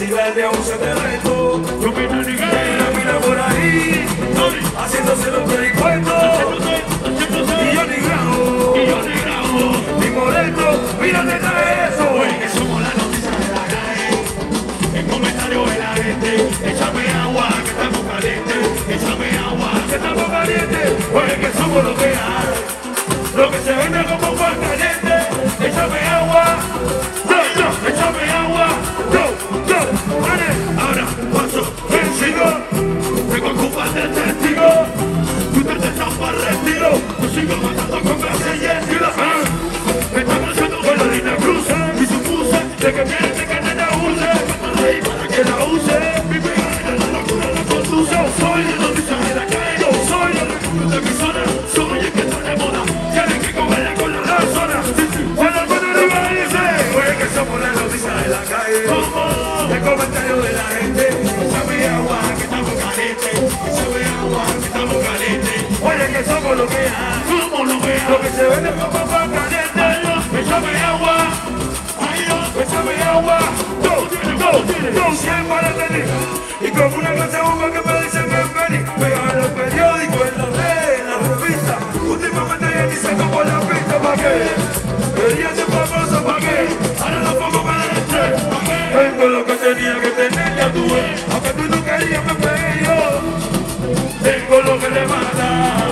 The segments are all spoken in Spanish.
vacilarle a un secreto. Yo mira por ahí, haciéndose los pericuetos. Y yo ni grabo, ni molesto, mira detrás de eso. Oye, que somos la noticia de la calle. El comentario de la gente, échame agua, que estamos calientes. Échame agua, Que estamos calientes, oye que somos lo que hay. Lo que se vende como pan caliente, échame agua, échame agua, vale. ahora paso vencido. Tengo que ocupar de testigo. Tú te estás para retiro. Yo sigo matando con clase y estilo. Me están haciendo con la línea cruce. Y supuse de que quieren que la use. Para que la use. Mi pegada la locura la conduce. Soy la noticia de la calle. Yo soy la locura de mi zona. Soy el que está de moda. Tienen que comerla con la zona. Cuando el mundo no me dice, oye que somos la noticia de la calle. El comentario de la gente, Échame agua, que estamos calientes. Échame agua, que estamos calientes. oye que somos lo que hay. ¿Cómo lo Lo veo? que se vende como pan caliente, Échame agua. Ay, échame agua, siempre para tener. Y como una clase de bomba que me dicen bienvenido, pegan en los periódicos, en los redes, en las revistas. Últimamente ya ni saco por la pista, ¿pa' qué? Quería ser famoso, ¿pa' qué? ahora lo pongo para el estrés. Tengo lo que tenía que tener, ya tuve. Aunque tú no querías, me pegué yo. Tengo lo que le mata.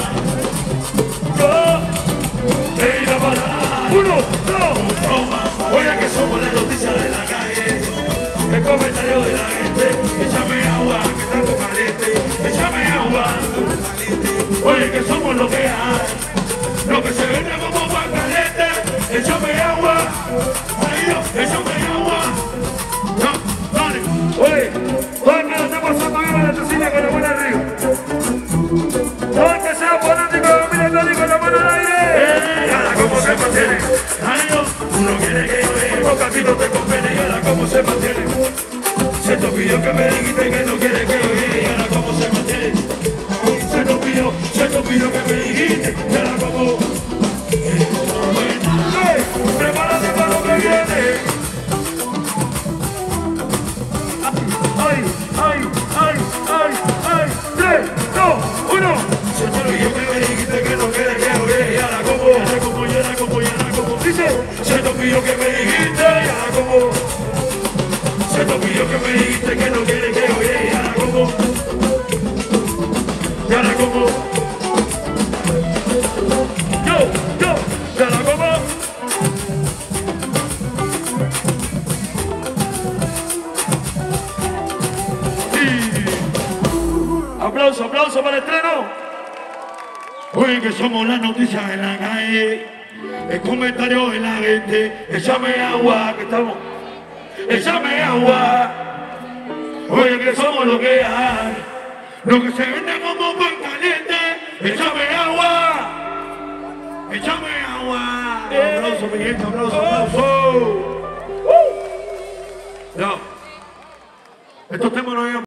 Yo te iba a parar. 1, 2, Oye, que somos la noticia de la calle. el comentario de la gente. Échame agua, que estamos calientes. Échame agua. Oye, que somos lo que hay. Lo que se vende como pan caliente. Échame agua. Ay, échame agua. No, dale. Oye, todo el que lo esté pasando bien a la tocina con la mano arriba. Todo el que sea fanático, mira el código con la mano al aire. Y ahora cómo se mantiene. Ay, uno quiere que yo vea. Porque a ti no te conviene. Y ahora cómo se mantiene. Se te olvidó que me dijiste que no quiere que yo vea. Y ahora cómo se mantiene. Se te olvidó que me dijiste. Y ahora cómo. Prepárate para lo que viene. Ay, ay, ay, ay, ay. 3, 2, 1. Se te olvidó que me dijiste que no quiere que yo vea. Y ahora cómo. Y ahora cómo. Y ahora cómo. Y ahora cómo. Dice, Se te olvidó que me dijiste. Y ahora cómo. Se te olvidó que me dijiste que no quiere que yo vea. Y ahora cómo. Y ahora cómo. ya la como. Aplauso, aplauso para el estreno. Oye, que somos la noticia de la calle. El comentario de la gente. Échame agua, que estamos. Échame agua. Oye, que somos lo que hay. Lo que se vende como pan caliente. Échame agua. Échame agua. Aplauso, mi gente, aplauso, aplauso. No. Estos temas no habían